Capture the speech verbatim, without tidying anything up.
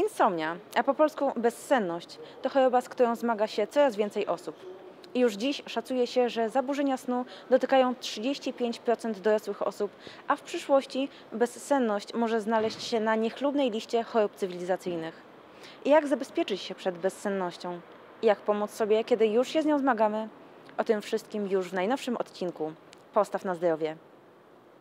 Insomnia, a po polsku bezsenność, to choroba, z którą zmaga się coraz więcej osób. I już dziś szacuje się, że zaburzenia snu dotykają trzydzieści pięć procent dorosłych osób, a w przyszłości bezsenność może znaleźć się na niechlubnej liście chorób cywilizacyjnych. I jak zabezpieczyć się przed bezsennością? I jak pomóc sobie, kiedy już się z nią zmagamy? O tym wszystkim już w najnowszym odcinku. Postaw na zdrowie.